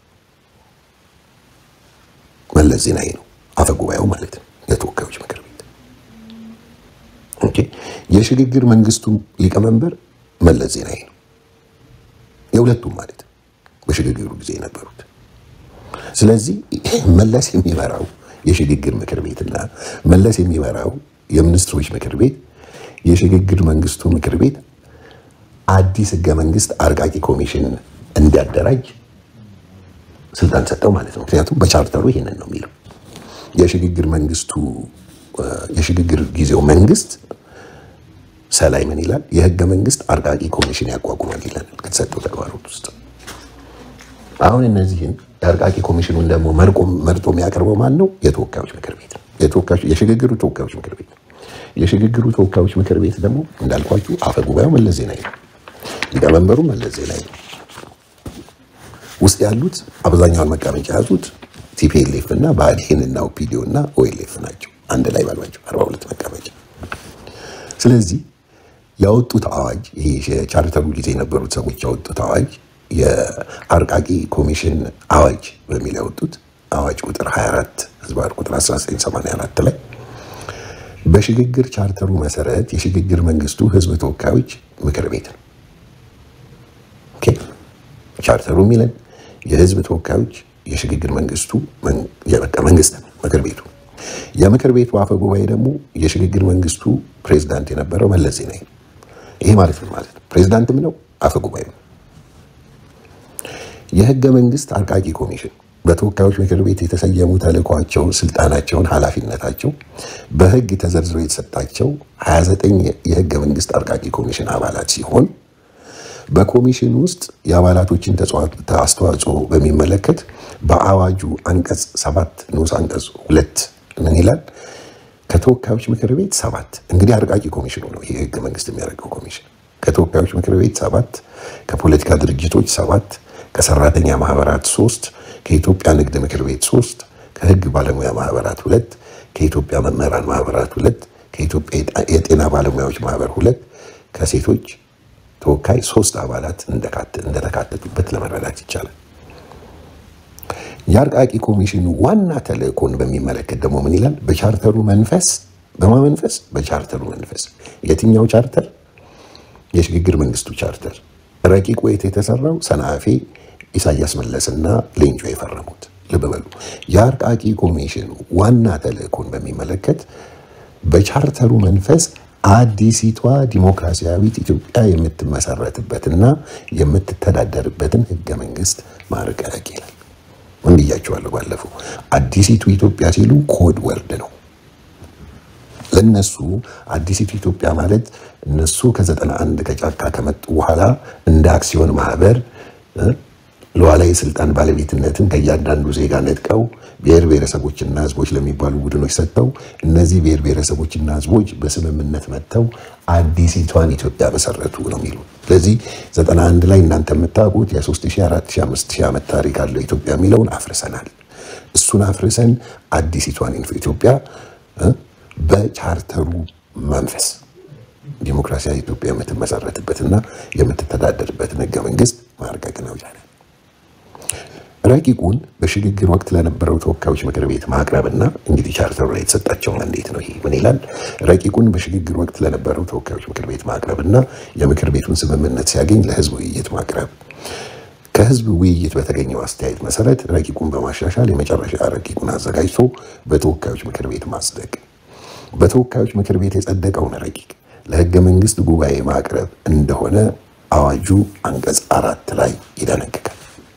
መለስ ዜናዊ ነው፣ አፈ ጉባኤው ማለት ነው የተወካዮች ምክር ቤት። ኦኬ፣ የሽግግር መንግስቱ ሊቀመንበር መለስ ዜናዊ ነው፣ የሁለቱም ማለት ነው በሽግግሩ ጊዜ የነበሩት። ስለዚህ መለስ የሚመራው የሽግግር ምክር ቤትና መለስ የሚመራው የሚኒስትሮች ምክር ቤት የሽግግር መንግስቱ ምክር ቤት አዲስ ህገ መንግስት አርቃቂ ኮሚሽን እንዲያደራጅ ስልጣን ሰጠው ማለት ነው። ምክንያቱም በቻርተሩ ይሄንን ነው የሚለው። የሽግግር መንግስቱ የሽግግር ጊዜው መንግስት ሰላይ ምን ይላል? የህገ መንግስት አርቃቂ ኮሚሽን ያቋቁማል ይላል ከተሰጠው ተግባራት ውስጥ። አሁን እነዚህን የአርቃቂ ኮሚሽኑን ደግሞ መርጦ የሚያቀርበው ማን ነው? የተወካዮች ምክር ቤት ነው። የሽግግሩ ተወካዮች ምክር ቤት። የሽግግሩ ተወካዮች ምክር ቤት ደግሞ እንዳልኳችሁ አፈ ጉባኤው መለስ ዜናዊ ነው፣ ሊቀመንበሩ መለስ ዜናዊ ነው። ውስጥ ያሉት አብዛኛውን መቀመጫ ያዙት ቲፒኤልኤፍ እና ብአዴን እና ኦፒዲዮ እና ኦኤልኤፍ ናቸው። አንድ ላይ ባሏቸው 42 መቀመጫ። ስለዚህ ያወጡት አዋጅ፣ ይሄ የቻርተሩ ጊዜ የነበሩት ሰዎች ያወጡት አዋጅ የአርቃቂ ኮሚሽን አዋጅ በሚል ያወጡት አዋጅ ቁጥር 24 ህዝባር ቁጥር 1984 ላይ በሽግግር ቻርተሩ መሰረት የሽግግር መንግስቱ ህዝብ ተወካዮች ምክር ቤት ነው። ኦኬ፣ ቻርተሩ የሚለን የህዝብ ተወካዮች የሽግግር መንግስቱ መንግስት ምክር ቤቱ። የምክር ቤቱ አፈ ጉባኤ ደግሞ የሽግግር መንግስቱ ፕሬዝዳንት የነበረው መለስ ዜናዊ። ይሄ ማለት ነው ፕሬዝዳንትም ነው አፈ ጉባኤ ነው። የህገ መንግስት አርቃቂ ኮሚሽን በተወካዮች ምክር ቤት የተሰየሙ ተልዕኳቸው፣ ስልጣናቸውን፣ ኃላፊነታቸው በህግ ተዘርዝረው የተሰጣቸው 29 የህገ መንግስት አርቃቂ ኮሚሽን አባላት ሲሆን በኮሚሽን ውስጥ የአባላቶችን አስተዋጽኦ በሚመለከት በአዋጁ አንቀጽ 7 ንዑስ አንቀጽ 2 ምን ይላል? ከተወካዮች ምክር ቤት 7 እንግዲህ አርቃቂ ኮሚሽኑ ነው ይሄ ህገ መንግስት የሚያደርገው ኮሚሽን። ከተወካዮች ምክር ቤት 7፣ ከፖለቲካ ድርጅቶች 7፣ ከሰራተኛ ማህበራት 3፣ ከኢትዮጵያ ንግድ ምክር ቤት 3፣ ከህግ ባለሙያ ማህበራት 2፣ ከኢትዮጵያ መምህራን ማህበራት 2፣ ከኢትዮጵያ የጤና ባለሙያዎች ማህበር 2፣ ከሴቶች ተወካይ 3 አባላት እንደተካተቱበት ለመረዳት ይቻላል። የአርቃቂ ኮሚሽኑ ዋና ተልእኮን በሚመለከት ደግሞ ምን ይላል? በቻርተሩ መንፈስ በማመንፈስ በቻርተሩ መንፈስ። የትኛው ቻርተር? የሽግግር መንግስቱ ቻርተር። ረቂቁ የተሰራው ሰንዓፌ ኢሳያስ መለስና ሌንጮ የፈረሙት። ልብ በሉ። የአርቃቂ ኮሚሽኑ ዋና ተልእኮን በሚመለከት በቻርተሩ መንፈስ አዲሲቷ ዲሞክራሲያዊት ኢትዮጵያ የምትመሰረትበትና የምትተዳደርበትን ህገ መንግስት ማርቀቅ ይላል። ምን ብያቸዋለሁ ባለፈው? አዲሲቱ ኢትዮጵያ ሲሉ ኮድ ወርድ ነው ለነሱ። አዲሲቱ ኢትዮጵያ ማለት እነሱ ከ91 ከጫካ ከመጡ በኋላ እንደ አክሲዮን ማህበር ሉዓላዊ ስልጣን ባለቤትነትን ከእያንዳንዱ ዜጋ ነጥቀው ብሔር ብሔረሰቦችና ህዝቦች ለሚባሉ ቡድኖች ሰጥተው እነዚህ ብሔር ብሔረሰቦችና ህዝቦች በስምምነት መጥተው አዲሲቷን ኢትዮጵያ መሰረቱ ነው የሚሉ። ስለዚህ 91 ላይ እናንተ የምታውቁት የ3000 4000 5000 ዓመት ታሪክ አለው ኢትዮጵያ የሚለውን አፍርሰናል። እሱን አፍርሰን አዲሲቷን ኢትዮጵያ በቻርተሩ መንፈስ ዲሞክራሲያዊ ኢትዮጵያ የምትመሰረትበትና የምትተዳደርበትን ህገ መንግስት ማርቀቅ ነው ይላል። ረቂቁን በሽግግር ወቅት ለነበረው ተወካዮች ምክር ቤት ማቅረብና እንግዲህ ቻርተሩ ላይ የተሰጣቸው እንዴት ነው? ይሄ ምን ይላል? ረቂቁን በሽግግር ወቅት ለነበረው ተወካዮች ምክር ቤት ማቅረብና የምክር ቤቱን ስምምነት ሲያገኝ ለህዝብ ውይይት ማቅረብ። ከህዝብ ውይይት በተገኘው አስተያየት መሰረት ረቂቁን በማሻሻል የመጨረሻ ረቂቁን አዘጋጅቶ በተወካዮች ምክር ቤት ማጽደቅ። በተወካዮች ምክር ቤት የጸደቀውን ረቂቅ ለህገ መንግስት ጉባኤ ማቅረብ እንደሆነ አዋጁ አንቀጽ 4 ላይ ይደነግጋል።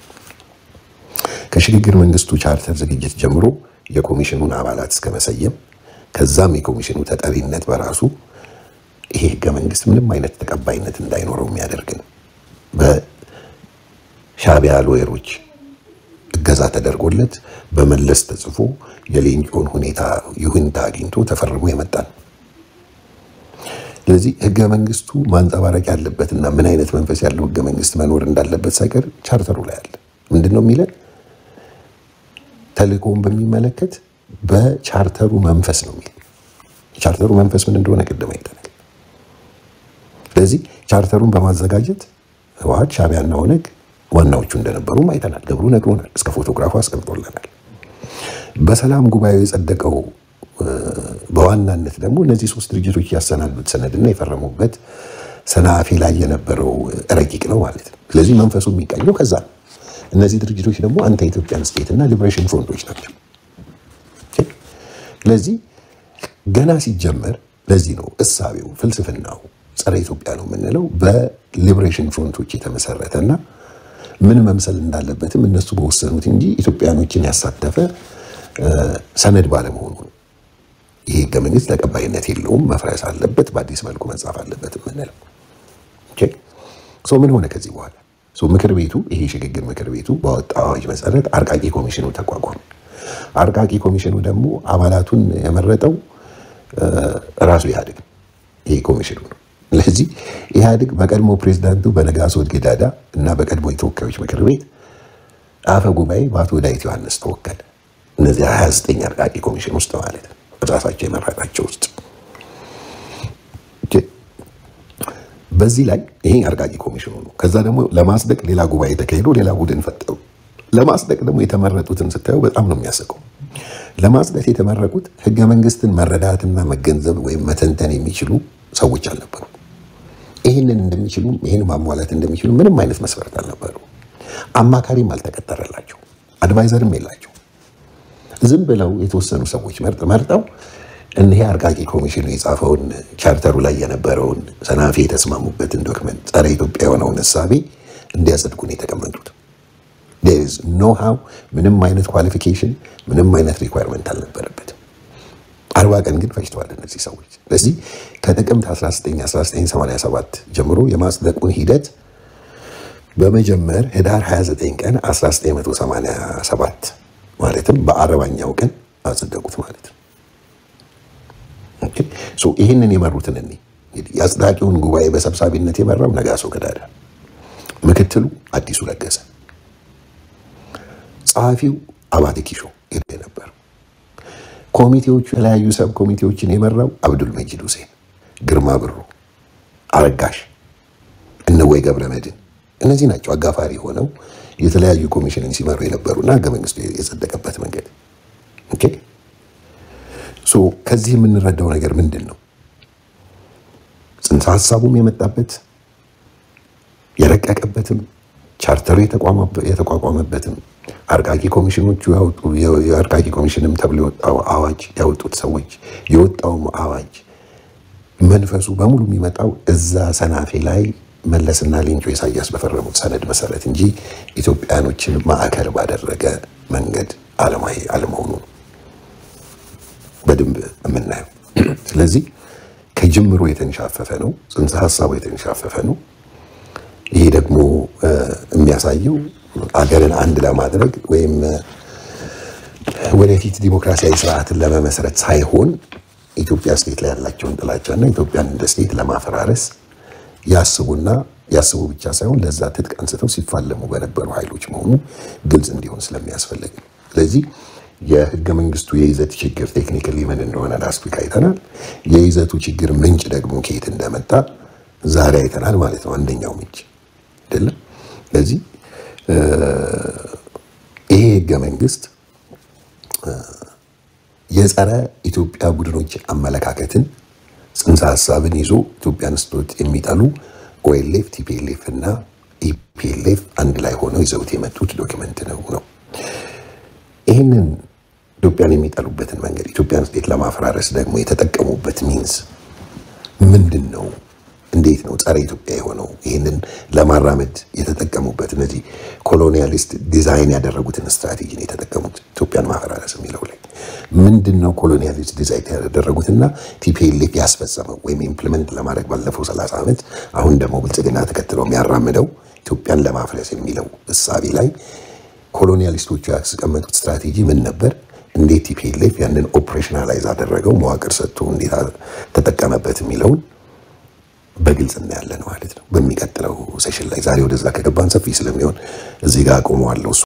ከሽግግር መንግስቱ ቻርተር ዝግጅት ጀምሮ የኮሚሽኑን አባላት እስከ መሰየም ከዛም የኮሚሽኑ ተጠሪነት በራሱ ይሄ ህገ መንግስት ምንም አይነት ተቀባይነት እንዳይኖረው የሚያደርግ ነው። በሻዕቢያ ሎየሮች እገዛ ተደርጎለት በመለስ ተጽፎ የሌንጮን ሁኔታ አግኝቶ ተፈርሞ የመጣ ነው። ስለዚህ ህገ መንግስቱ ማንጸባረቅ ያለበትና ምን አይነት መንፈስ ያለው ህገ መንግስት መኖር እንዳለበት ሳይቀር ቻርተሩ ላይ አለ። ምንድነው የሚለው? ተልእኮውን በሚመለከት በቻርተሩ መንፈስ ነው የሚለው። ቻርተሩ መንፈስ ምን እንደሆነ ቅድም አይተናል። ስለዚህ ቻርተሩን በማዘጋጀት ህወሓት፣ ሻዕቢያና ኦነግ ዋናዎቹ እንደነበሩም አይተናል። ገብሩ ነግሮናል፣ እስከ ፎቶግራፉ አስቀምጦልናል። በሰላም ጉባኤው የጸደቀው በዋናነት ደግሞ እነዚህ ሶስት ድርጅቶች ያሰናዱት ሰነድና የፈረሙበት ሰናፊ ላይ የነበረው ረቂቅ ነው ማለት ነው። ስለዚህ መንፈሱ የሚቀኘው ከዛ ነው። እነዚህ ድርጅቶች ደግሞ አንተ ኢትዮጵያን ስቴት እና ሊበሬሽን ፍሮንቶች ናቸው። ስለዚህ ገና ሲጀመር ለዚህ ነው እሳቤው ፍልስፍናው ጸረ ኢትዮጵያ ነው የምንለው በሊበሬሽን ፍሮንቶች የተመሰረተና ምን መምሰል እንዳለበትም እነሱ በወሰኑት እንጂ ኢትዮጵያኖችን ያሳተፈ ሰነድ ባለመሆኑ ነው። ይሄ ህገ መንግስት ተቀባይነት የለውም፣ መፍረስ አለበት፣ በአዲስ መልኩ መጻፍ አለበት የምንለው። ምን ሆነ ከዚህ በኋላ? ምክር ቤቱ ይሄ ሽግግር ምክር ቤቱ በወጣው አዋጅ መሰረት አርቃቂ ኮሚሽኑ ተቋቋመ። አርቃቂ ኮሚሽኑ ደግሞ አባላቱን የመረጠው ራሱ ኢህአዴግ ይሄ ኮሚሽኑ ነው። ስለዚህ ኢህአዴግ በቀድሞ ፕሬዝዳንቱ በነጋሶ ጊዳዳ እና በቀድሞ የተወካዮች ምክር ቤት አፈ ጉባኤ በአቶ ዳዊት ዮሐንስ ተወከለ። እነዚህ 29 አርቃቂ ኮሚሽን ውስጥ ማለት ነው፣ ራሳቸው የመረጣቸው ውስጥ። በዚህ ላይ ይሄ አርቃቂ ኮሚሽኑ ነው። ከዛ ደግሞ ለማስደቅ ሌላ ጉባኤ ተካሂዶ ሌላ ቡድን ፈጠሩ። ለማስደቅ ደግሞ የተመረጡትን ስታዩ በጣም ነው የሚያስቀው። ለማስደቅ የተመረጡት ህገ መንግስትን መረዳትና መገንዘብ ወይም መተንተን የሚችሉ ሰዎች አልነበሩ። ይሄንን እንደሚችሉ ይሄን ማሟላት እንደሚችሉ ምንም አይነት መስፈርት አልነበሩ። አማካሪም አልተቀጠረላቸው፣ አድቫይዘርም የላቸው። ዝም ብለው የተወሰኑ ሰዎች መርጠው እነዚህ አርቃቂ ኮሚሽኑ የጻፈውን ቻርተሩ ላይ የነበረውን ሰናፊ የተስማሙበትን ዶክመንት ጸረ ኢትዮጵያ የሆነውን እሳቤ እንዲያጸድቁ ነው የተቀመጡት። there is no how ምንም አይነት ኳሊፊኬሽን ምንም አይነት ሪኳየርመንት አልነበረበትም። 40 ቀን ግን ፈጅተዋል እነዚህ ሰዎች። ስለዚህ ከጥቅምት 1987 ጀምሮ የማጽደቁን ሂደት በመጀመር ህዳር 29 ቀን 1987 ማለትም በ40ኛው ቀን አጸደቁት ማለት ነው። ይህንን የመሩትን እንግዲህ የአጽዳቂውን ጉባኤ በሰብሳቢነት የመራው ነጋሶ ጊዳዳ፣ ምክትሉ አዲሱ ለገሰ፣ ጸሐፊው አባተ ኪሾ ነበር። ኮሚቴዎቹ የተለያዩ ሰብ ኮሚቴዎችን የመራው አብዱል መጂድ ሁሴን፣ ግርማ ብሩ፣ አረጋሽ፣ እነወይ ገብረመድህን እነዚህ ናቸው አጋፋሪ ሆነው የተለያዩ ኮሚሽንን ሲመሩ የነበሩና ህገ መንግስቱ የጸደቀበት መንገድ። ኦኬ ከዚህ የምንረዳው ነገር ምንድን ነው? ጽንሰ ሐሳቡም የመጣበት የረቀቀበትም ቻርተሩ የተቋቋመበትም አርቃቂ ኮሚሽኖቹ የአርቃቂ ኮሚሽንም ተብሎ የወጣው አዋጅ ያወጡት ሰዎች የወጣውም አዋጅ መንፈሱ በሙሉ የሚመጣው እዛ ሰናፌ ላይ መለስና ሌንጮ ኢሳያስ በፈረሙት ሰነድ መሰረት እንጂ ኢትዮጵያኖችን ማዕከል ባደረገ መንገድ አለመሆኑ በደንብ የምናየው። ስለዚህ ከጅምሩ የተንሻፈፈ ነው፣ ጽንሰ ሐሳቡ የተንሻፈፈ ነው። ይሄ ደግሞ የሚያሳየው አገርን አንድ ለማድረግ ወይም ወደፊት ዲሞክራሲያዊ ስርዓትን ለመመስረት ሳይሆን ኢትዮጵያ ስቴት ላይ ያላቸውን ጥላቻና ኢትዮጵያን እንደ ስቴት ለማፈራረስ ያስቡ ብቻ ሳይሆን ለዛ ትጥቅ አንስተው ሲፋለሙ በነበሩ ኃይሎች መሆኑ ግልጽ እንዲሆን ስለሚያስፈልግ። ስለዚህ የህገ መንግስቱ የይዘት ችግር ቴክኒካሊ ምን እንደሆነ ላስት ዊክ አይተናል። የይዘቱ ችግር ምንጭ ደግሞ ከየት እንደመጣ ዛሬ አይተናል ማለት ነው። አንደኛው ምንጭ አይደለም። ስለዚህ ይሄ ህገ መንግስት የጸረ ኢትዮጵያ ቡድኖች አመለካከትን ጽንሰ ሐሳብን ይዞ ኢትዮጵያን ስቶት የሚጠሉ ኦኤልኤፍ፣ ቲፒኤልኤፍ እና ኢፒኤልኤፍ አንድ ላይ ሆነው ይዘውት የመጡት ዶክመንት ነው። ይህንን ኢትዮጵያን የሚጠሉበትን መንገድ ኢትዮጵያን ስቴት ለማፈራረስ ደግሞ የተጠቀሙበት ሚንስ ምንድን ነው? እንዴት ነው ጸረ ኢትዮጵያ የሆነው? ይህንን ለማራመድ የተጠቀሙበት እነዚህ ኮሎኒያሊስት ዲዛይን ያደረጉትን ስትራቴጂ ነው የተጠቀሙት ኢትዮጵያን ማፈራረስ የሚለው ላይ ምንድን ነው ኮሎኒያሊስት ዲዛይን ያደረጉትና ቲፒኤልኤፍ ያስፈጸመው ወይም ኢምፕሊመንት ለማድረግ ባለፈው 30 ዓመት አሁን ደግሞ ብልጽግና ተከትለው የሚያራምደው ኢትዮጵያን ለማፍረስ የሚለው እሳቤ ላይ ኮሎኒያሊስቶቹ ያስቀመጡት ስትራቴጂ ምን ነበር? እንዴት ቲፒኤልኤፍ ያንን ኦፕሬሽናላይዝ አደረገው፣ መዋቅር ሰጥቶ እንዴት ተጠቀመበት የሚለውን በግልጽ እናያለን ማለት ነው በሚቀጥለው ሴሽን ላይ። ዛሬ ወደዛ ከገባን ሰፊ ስለሚሆን እዚህ ጋር አቆመዋለሁ።